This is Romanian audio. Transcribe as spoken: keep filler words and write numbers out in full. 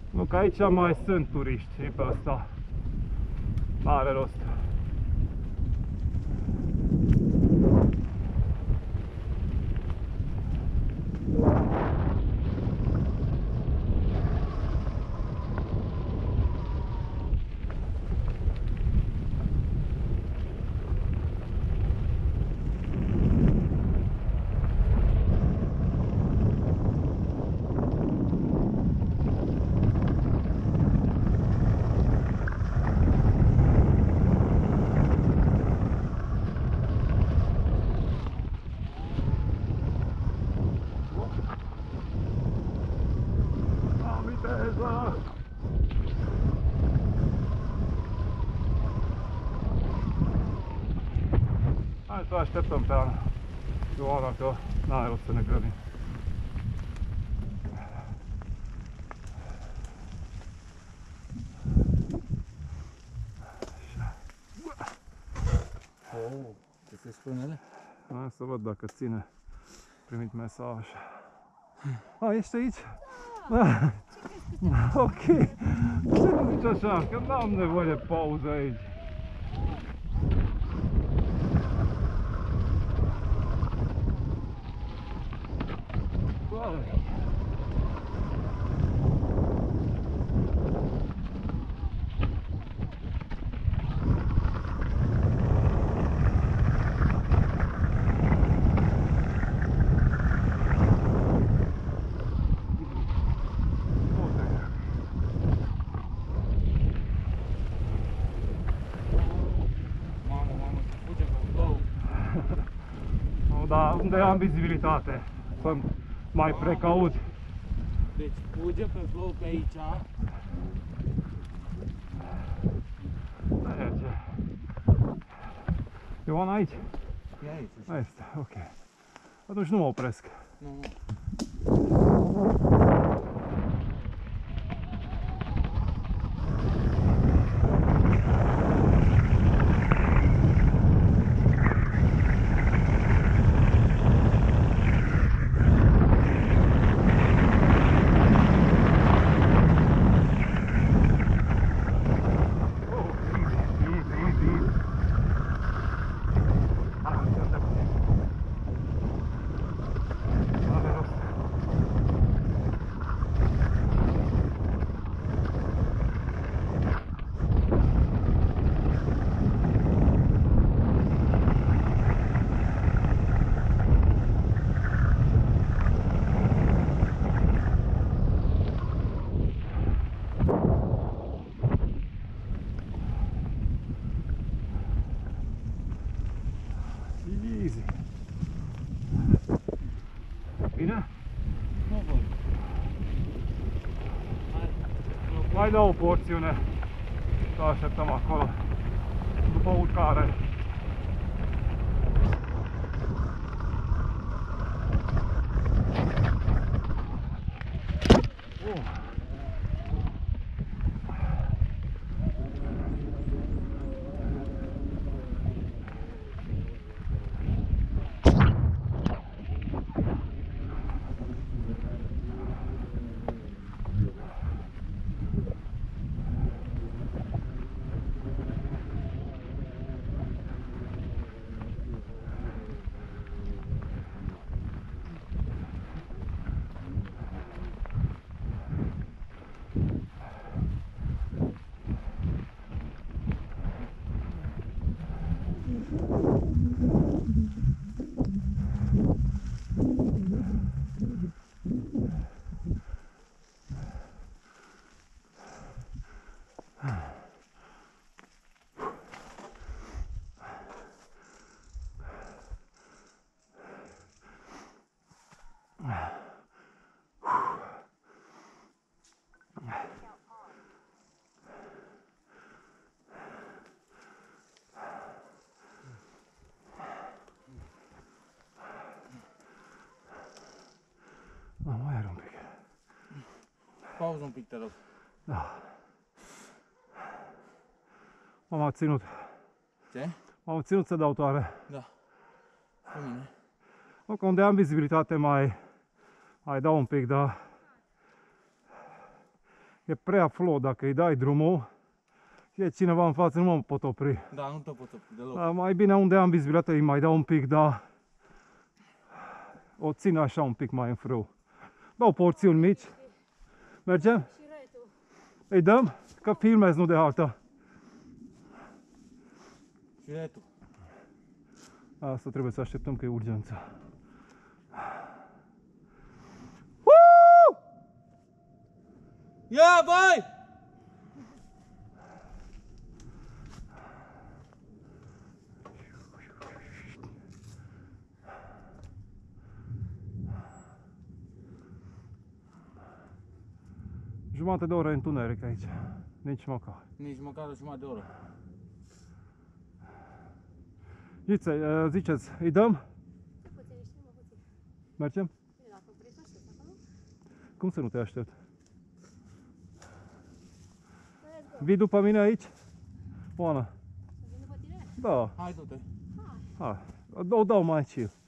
Nu, că aici mai sunt turiști, e pe asta. N-are rost. Hai să așteptăm pe Ana. Ioana, că n-are rost să ne grăbim. Oh, ce spune? Hai să văd dacă ține. Primit mesaj. A, ești aici? Da. Ok. Ce nu zici așa? Că n-am nevoie de pauză aici. Doamne. Dar unde am vizibilitate, sunt mai precaut. Deci fuge pe flow pe aici. Merge. Ioana aici? E aici. Este, ok. Atunci nu mă opresc. Nu, nu. Easy. Bine? Nu văd. Hai. Mai dă o porțiune. Să așteptăm acolo. După urcare. Uh. Da, mai are un pic. Pauză un pic, te rog. Da. M-am ținut. Ce? M-am ținut să dau tare. Da. Cu mine. O, că unde am vizibilitate mai, mai dau un pic, dar E prea flow, dacă îi dai drumul, e cineva în față, nu mă pot opri. Da, nu te poți opri deloc. Da, mai bine unde am vizibilitate îi mai dau un pic, dar o țin așa un pic mai în frâu. Dau porțiuni mici. Mergem? Și retul. Îi dăm? Că filmez, nu de alta. Și retul. Asta trebuie să așteptăm că e urgență. Ia, băi! Jumătate de oră întuneric aici. Nici măcar. Nici măcar o jumătate de oră. Zice, ziceți, îi dăm? Puțin, știi, mă, puțin. Mergem? Bine, dacă vrei să aștepți acolo. Cum să nu te aștept? Let's go. Vii după mine aici? Oana? Să vin după tine? Da. Hai, du-te. Hai. O dau mai chill.